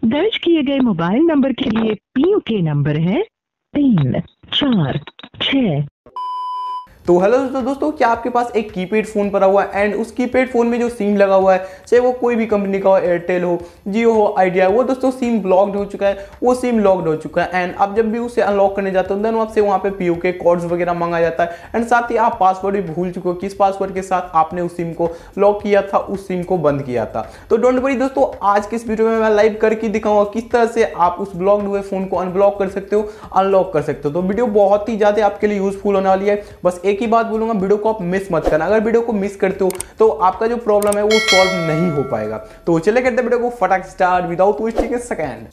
दर्ज किए गए मोबाइल नंबर के लिए PUK नंबर है 346। तो हेलो दोस्तों, क्या आपके पास एक कीपैड फ़ोन पड़ा हुआ है एंड उस कीपैड फ़ोन में जो सिम लगा हुआ है, चाहे वो कोई भी कंपनी का हो, एयरटेल हो, जियो हो, आइडिया, वो दोस्तों सिम ब्लॉक्ड हो चुका है, वो सिम लॉक्ड हो चुका है। एंड आप जब भी उसे अनलॉक करने जाते हो देन आपसे वहाँ पे PUK कोड्स वगैरह मांगा जाता है एंड साथ ही आप पासवर्ड भी भूल चुके हो किस पासवर्ड के साथ आपने उस सिम को लॉक किया था, उस सिम को बंद किया था। तो डोंट वरी दोस्तों, आज के इस वीडियो में मैं लाइव करके दिखाऊंगा किस तरह से आप उस ब्लॉक्ड हुए फ़ोन को अनब्लॉक कर सकते हो, अनलॉक कर सकते हो। तो वीडियो बहुत ही ज़्यादा आपके लिए यूजफुल होने वाली है। बस एक ही बात बोलूंगा, वीडियो को आप मिस मत करना। अगर वीडियो को मिस करते हो तो आपका जो प्रॉब्लम है वो सॉल्व नहीं हो पाएगा। तो चले करते वीडियो को फटाक start without wasting a second.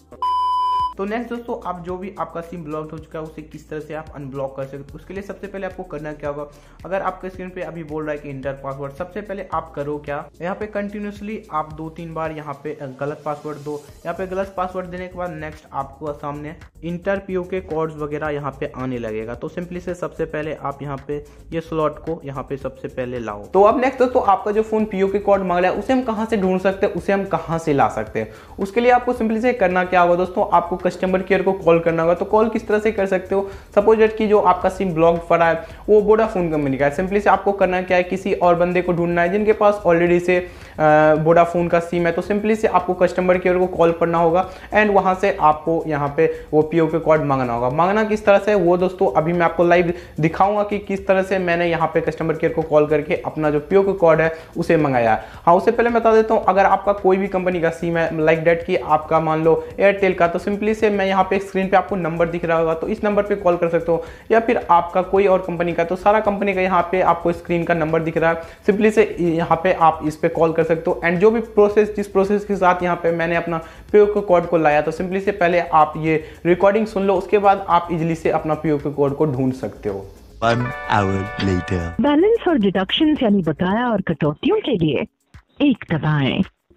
तो नेक्स्ट दोस्तों, आप जो भी आपका सिम ब्लॉक हो चुका है उसे किस तरह से आप अनब्लॉक कर सकते हो, उसके लिए सबसे पहले आपको करना क्या होगा। अगर आपके स्क्रीन पे अभी बोल रहा है कि इंटर पासवर्ड, सबसे पहले आप करो क्या, यहाँ पे कंटिन्यूसली आप 2-3 बार यहाँ पे गलत पासवर्ड दो। यहाँ पे गलत पासवर्ड देने के बाद नेक्स्ट आपको सामने इंटर PUK कोड्स वगैरह यहाँ पे आने लगेगा। तो सिंपली से सबसे पहले आप यहाँ पे ये स्लॉट को यहाँ पे सबसे पहले लाओ। तो अब नेक्स्ट दोस्तों, आपका जो फोन PUK कोड मांग रहा है उसे हम कहाँ से ढूंढ सकते हैं, उसे हम कहाँ से ला सकते हैं। उसके लिए आपको सिंपली से करना क्या होगा दोस्तों, आपको कस्टमर केयर को कॉल करना होगा। तो कॉल किस तरह से कर सकते हो, सपोज दैट कि जो आपका सिम ब्लॉक पड़ा है वो वोडाफोन कंपनी का है। सिंपली से आपको करना क्या है, किसी और बंदे को ढूंढना है जिनके पास ऑलरेडी से वोडाफोन का सिम है। तो सिंपली से आपको कस्टमर केयर को कॉल करना होगा एंड वहां से आपको यहाँ पे वो PUK कोड मांगना होगा। मांगना किस तरह से वो दोस्तों अभी मैं आपको लाइव दिखाऊंगा कि किस तरह से मैंने यहाँ पे कस्टमर केयर को कॉल करके अपना जो PUK कोड है उसे मंगाया। हाँ, उससे पहले बता देता हूँ, अगर आपका कोई भी कंपनी का सिम है लाइक डेट कि आपका मान लो एयरटेल का, तो सिंपली से मैं यहाँ पे स्क्रीन पे आपको नंबर दिख रहा होगा, तो इस नंबर पे कॉल कर सकते हो। या फिर आपका कोई और कंपनी का, तो सारा कंपनी का यहाँ पे आपको स्क्रीन का नंबर दिख रहा है, सिंपली से यहाँ पे आप इस पे कॉल कर सकते हो। एंड जो भी प्रोसेस, जिस प्रोसेस के साथ यहाँ पे मैंने अपना PUK कोड को लाया, तो सिंपली से पहले आप ये रिकॉर्डिंग सुन लो, उसके बाद आप इजिली से अपना PUK कोड को ढूंढ सकते हो। 1 hour later. बैलेंस और डिडक्शन यानी बकाया और कटौतियों के लिए 1 दबाएं।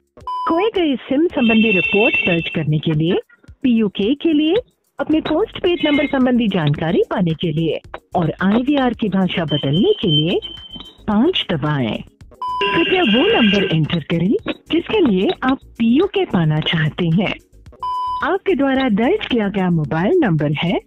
खोए गए सिम संबंधी रिपोर्ट दर्ज करने के लिए, PUK के लिए, अपने पोस्ट पेड नंबर संबंधी जानकारी पाने के लिए और IVR की भाषा बदलने के लिए 5 दबाएं। कृपया वो नंबर एंटर करें जिसके लिए आप PUK पाना चाहते हैं। आपके द्वारा दर्ज किया गया मोबाइल नंबर है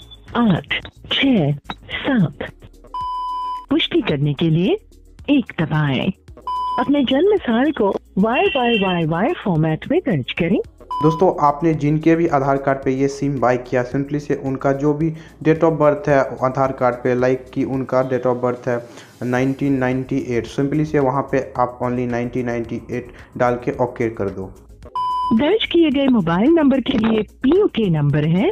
867। पुष्टि करने के लिए 1 दबाएं। अपने जन्म साल को YYYY फॉर्मेट में दर्ज करें। दोस्तों, आपने जिनके भी आधार कार्ड पे ये सिम बाय किया, सिंपली से उनका जो भी डेट ऑफ बर्थ है आधार कार्ड पे, लाइक कि उनका डेट ऑफ बर्थ है 1998, सिंपली से वहाँ पे आप ओनली 1998 डाल के ओके कर दो। दर्ज किए गए मोबाइल नंबर के लिए PUK नंबर है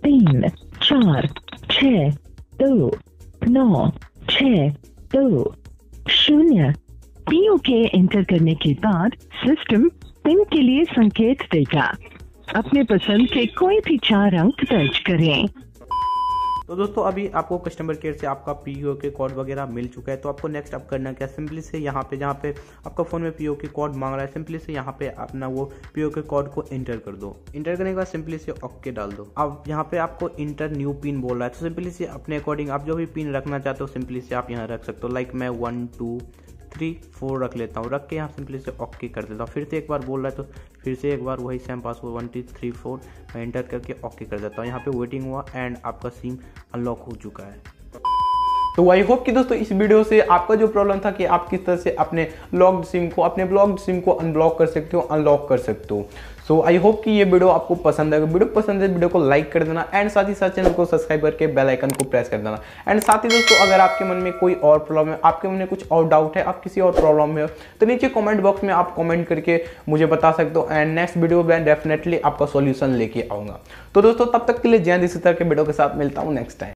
3462962 PUK एंटर करने के बाद सिस्टम पिन के लिए संकेत देगा। अपने पसंद के कोई भी 4 अंक दर्ज करें। तो दोस्तों, अभी आपको कस्टमर केयर से आपका PUK कोड वगैरह मिल चुका है। तो आपको नेक्स्ट अब करना क्या, सिंपली से यहाँ पे जहाँ पे आपका फ़ोन में PUK कोड मांग रहा है, सिंपली से यहाँ पे अपना वो PUK कोड को एंटर कर दो। एंटर करने के बाद सिंपली से ओके डाल दो। अब यहाँ पे आपको इंटर न्यू पिन बोल रहा है, तो सिंपली से अपने अकॉर्डिंग आप जो भी पिन रखना चाहते हो सिंपली से आप यहाँ रख सकते हो। लाइक मैं 1 2 3 4 रख लेता हूँ। रख के यहाँ सिंपली से ओके कर देता हूँ। फिर से एक बार बोल रहा है तो फिर से एक बार वही सेम पासवर्ड 1 2 3 4 मैं एंटर करके ओके कर देता हूँ। यहाँ पे वेटिंग हुआ एंड आपका सिम अनलॉक हो चुका है। तो आई होप कि दोस्तों इस वीडियो से आपका जो प्रॉब्लम था कि आप किस तरह से अपने लॉक्ड सिम को, अपने ब्लॉक्ड सिम को अनब्लॉक कर सकते हो, अनलॉक कर सकते हो। सो आई होप कि ये वीडियो आपको पसंद आएगा। वीडियो पसंद है वीडियो को लाइक कर देना एंड साथ ही साथ चैनल को सब्सक्राइब करके बेल आइकन को प्रेस कर देना। एंड साथ ही दोस्तों, अगर आपके मन में कोई और प्रॉब्लम है, आपके मन में कुछ और डाउट है, आप किसी और प्रॉब्लम में हो, तो नीचे कमेंट बॉक्स में आप कमेंट करके मुझे बता सकते हो एंड नेक्स्ट वीडियो में डेफिनेटली आपका सॉल्यूशन लेके आऊँगा। तो दोस्तों, तब तक के लिए जय हिंद। इसी तरह के वीडियो के साथ मिलता हूँ नेक्स्ट टाइम।